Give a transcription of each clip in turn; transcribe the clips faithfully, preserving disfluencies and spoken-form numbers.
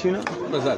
مشينا مازال.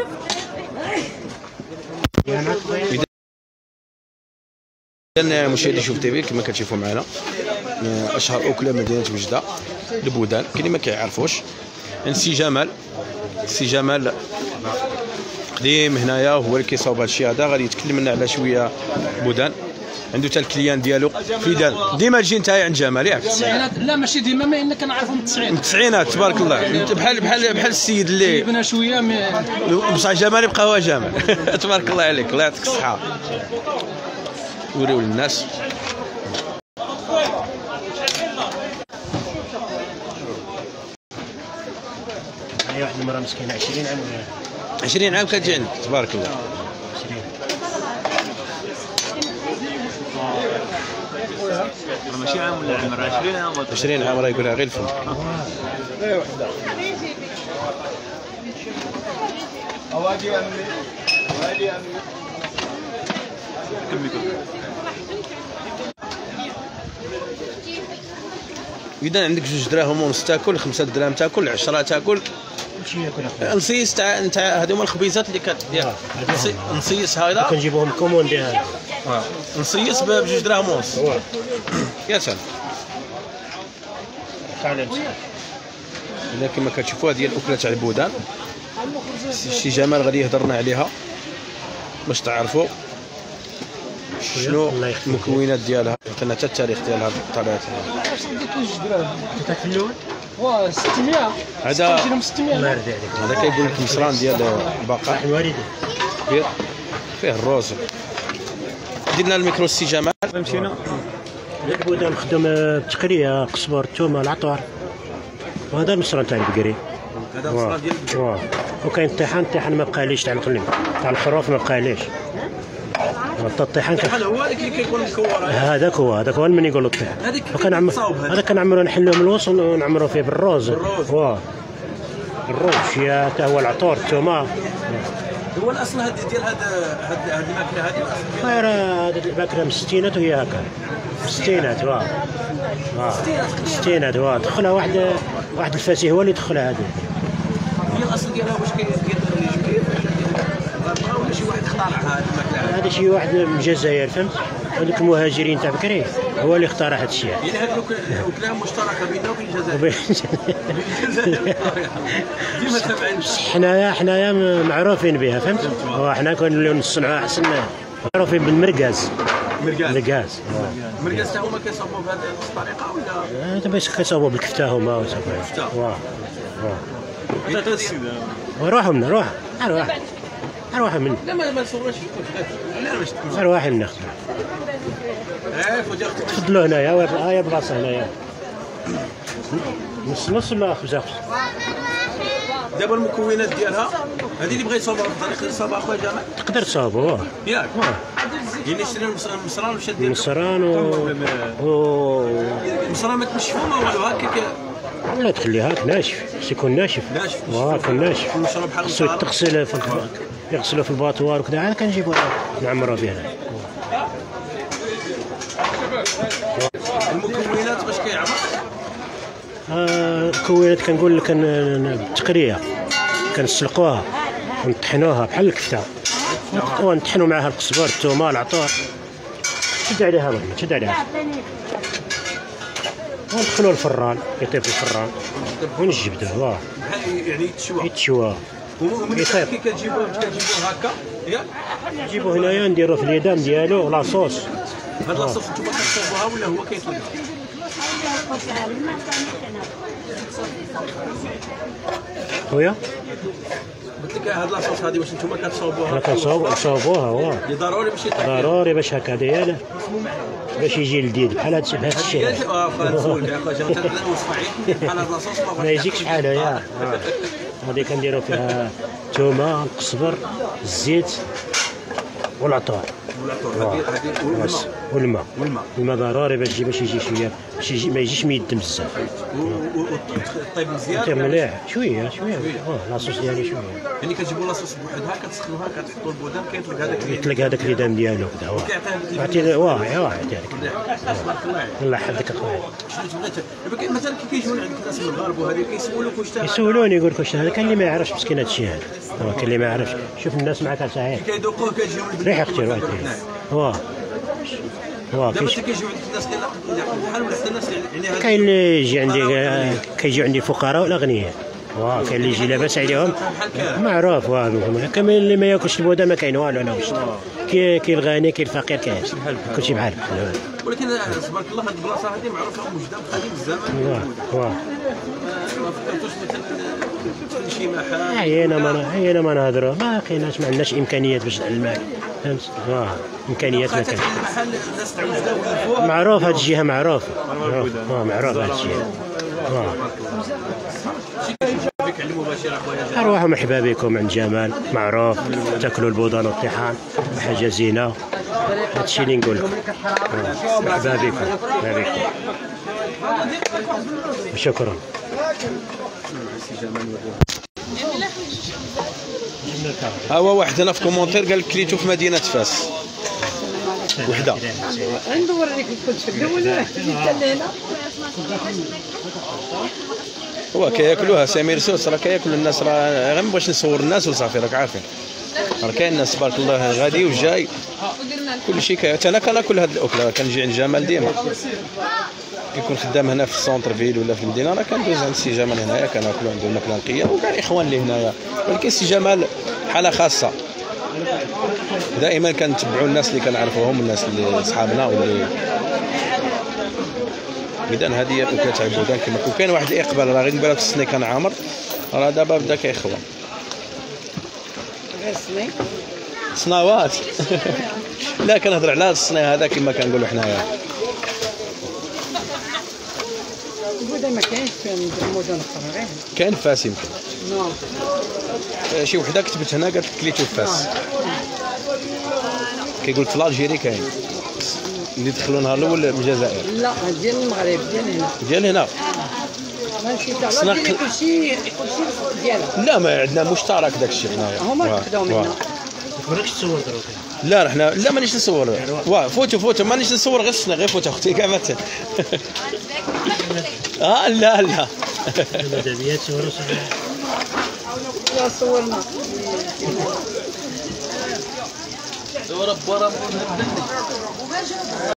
إذا مشاهدي شوف تي في كما كتشوفوا معنا اشهر اكله مدينه وجده البودان. كاين اللي ما كيعرفوش. السي جمال السي جمال قديم هنايا هو اللي كيصاوب هذا الشيء هذا. غادي يتكلم لنا على شويه بودان. عنده حتى الكليان ديالو في دال. ديما تجي نتايا عند جمال ياك؟ التسعينات. لا ماشي ديما، ما انا كنعرفهم من التسعينات. من التسعينات تبارك الله. بحال بحال بحال السيد اللي بنا شويه مي... بصح جمال يبقى هو جمال. تبارك الله عليك، الله يعطيك الصحه. وريو للناس. هي واحد المراه مسكينه عشرين عام ولا عشرين عام كتجي عندك تبارك الله. ماشي عام ولا عمر عشرين عام عشرين عام راه يقولها غير الفم. اي وحده اواجي امي اواجي امي كمي كمي. اذا عندك جوج دراهم ونص تاكل، خمسة دراهم تاكل، عشرة تاكل. ماشي ياكل نصيص تاع نتاع هذوما الخبيزات اللي كدير. نصيص هذا كنجيبوهم كوموند ديالها. اه نصيص بجوج دراهم ونص. يا سلام. اذا كما كتشوفوا هذه هي الاكله تاع البودان. السي جمال غادي يهضرنا عليها باش تعرفوا شنو المكونات ديالها، عطينا حتى التاريخ ديالها بطبيعه الحال. جوج دراهم في الاول واه ستمية. الله هذا يرضي عليك. هذا كيقول لك مصران ديال البقر الوالده فيه فيه الروز. درنا الميكرو السي جمال. مشينا البودان مخدوم بالتقريه، قزبر، الثومه، العطار. وهذا المصران تاع البقري. هذا المصران ديال البقري. وكاين الطيحان. الطيحان ما بقاليش تاع القليم تاع الخروف، ما بقاليش. حتى الطيحان الطيحان هو هذاك اللي كيكون مكور. هذاك هو هذاك هو من يقولوا الطيحان. وكنعمر هذا كنعمروا نحلوه من الوسط ونعمروا فيه بالروز. واه الروز شي حتى هو العطور، الثومه. هو الاصل هذه ديال هذا هذه الماكله هذه خير. هذه الماكله من الستينات وهي هكا. الستينات واه واه الستينات واه دخلها واحد واحد الفاسي هو اللي دخلها هذه. هي الاصل ديالها واش كيدير الجبير ولا شي واحد اخترعها هذه الماكله؟ هذا شي واحد من الجزائر فهمت. هذوك المهاجرين تاع بكري هو اللي اخترع هذا الشيء. يعني هذه الاكله مشتركه بيننا وبين الجزائر. وبين الجزائر ديما تابعين. حنايا حنايا معروفين بها فهمت. وحنا كنوليو نصنعوها احسن. معروفين بالمرقاز. مرقاز. مرقاز. مرقاز حتى هما كيصاوبوا بهذه الطريقه ولا؟ هذا باش كيصاوبوا بالكفته هما وصافي. كفته. واه واه. وروحوا منا روح روح روح من. لا ما ما نصورش فيك. لا باش تكون. روح لنا اختي. عارف ودي اختي. تفضلوا هنايا. ها هي بلاصه هنايا. نص نص ولا خبزه خبز. دابا المكونات ديالها هذه اللي بغى يصاوبها بطريقه يصاوبها اخويا جمال. تقدر تصاوبوا ياك. يعني شري المصران وشاد ديال المصران و المصران ما تنشفو ما والو هكاك. لا تخليها هاك ناشف. خصو يكون ناشف. ناشف. واه يكون ناشف. المشروب بحال خصو تغسل في يغسلوه في الباطوار وكذا. عاد كنجيبوه نعمروه به. المكونات باش كيعرف. آه المكونات كنقول لك بالتقريه كنسلقوها ونطحنوها بحال الكفته ونطحنوا معها القزبر، الثومه، العطور. شد عليها والله شد عليها وندخلوا الفران يطيب في الفران ونجبدوه. واه يعني يتشوى. يتشوى. ومن كي كتجيبوه كتجيبوه هكا ياك. نجيبوه هنايا نديروه في اليدام ديالو لاصوص. هاد لاصوص نتوما كتصوبوها ولا هو كيطلب؟ خويا قلت لك هاد لاصوص هادي واش نتوما كتصوبوها؟ حنا كنصوبوها كنصوبوها. واه ضروري باش يطلع. ضروري باش هكا ديالها باش يجي لذيذ بحال هاد بحال هاد الشيء. اه فهمت يا خويا. انت بحال هاد لاصوص ما يجيكش بحالها يا. هذه كنديروا فيها الثومه، القزبر، الزيت والعطور. والعطور هذه هذه والماء والماء. الماء ضروري باش يجي باش يجي شويه باش يجي ما يجيش ميدم بزاف. طيب مزيان طيب مليح شويه شويه اه لاصوص ديالي شويه. يعني كتجيبوا لاصوص بوحدها كتسخنوها كتحطوا البودان كيطلق هذاك يطلق هذاك الإدام ديالو كذا واه يعطي واعي واعي ديالك. الله يحفظك اخويا. دابا مثلا كي كيجيو عندك الناس من المغرب وهذه كيسولوك واش يسولوني يقول لك واش هذا، كاين اللي ما يعرفش مسكين هذا الشيء هذا، هو كاين اللي ما يعرفش. شوف الناس معك صحيح كيذوقوه كيجيو ريحه كثير واه واه واه دابا كيجيو عندك الناس بحال ولا حتى الناس يعني كاين اللي يجي عندي كيجيو عندي الفقراء والاغنياء، واه كاين اللي يجي لاباس عليهم معروف. واه كاين اللي ما ياكلش البوده ما كاين والو. انا واش كاين كاين الغني كاين الفقير كاين كلشي بحال بحال. ولكن تبارك الله هذه البلاصه هذه معروفه ومجده قديم الزمان. واه واه ما فكرتوش مثلا شي محل عينا ما عينا ما نهضروا ما كايناش، ما عندناش امكانيات باش المال فهمت. واه امكانيات ما كاينش. المحل الناس تاع وجده ويلفوها معروف هذه الجهه معروف اه معروف هذه الجهه. واه كيعلموا مباشر اخويا. أرواح مرحبا بكم عند جمال معروف، تاكلوا البوضان والطحان حاجة زينة. هادشي اللي نقول لكم. مرحبا بكم مرحبا بكم شكرا. ها هو واحد هنا في كومونتير قال لك كليتو في مدينة فاس وحده. ندور عليك كنت في الاول ولا هنا. هو كياكلوها سمير سوس راه كياكلوا الناس، راه غير مبغيش نصور الناس وصافي راك عارفين. راه كاين الناس تبارك الله غادي وجاي كل شيء. حتى انا كناكل هاد الاكله، كنجي عند جمال ديما كيكون خدام هنا في السونتر فيل ولا في المدينه، راه كندوز عند سي جمال هنايا كناكلوا عنده الماكله نقيه وكاع الاخوان اللي هنايا. ولكن سي جمال حاله خاصه، دائما كنتبعوا الناس اللي كنعرفوهم، الناس اللي صحابنا واللي اذا هذه هي الاكله تاع البودان كما كون. كاين واحد الاقبال راه غير نقول لك السني كان عامر، راه دابا بدا كيخوى سنوات. لا كنهضر على السني هذا كما كنقولوا حنايا. البوده ما كاينش في المدن الاخرى، كاين فاس يمكن. نو شي وحده كتبت هنا قالت لك كليتو فاس. كيقول لك في الجيري كاين اللي دخلوا نهار الاول من الجزائر. لا ديال المغرب ديال هنا ديال هنا ماشي تاع كلشي كلشي ديالها. لا ما عندنا مشترك داك الشيء حنايا. هما خداو منا. مالكش تصور دروك. لا حنا لا مانيش نصور. واه فوتو فوتو مانيش نصور غير السنه غير فوتو اختي كاع ما اه لا لا مدابيات صوروا لا صورنا صور برا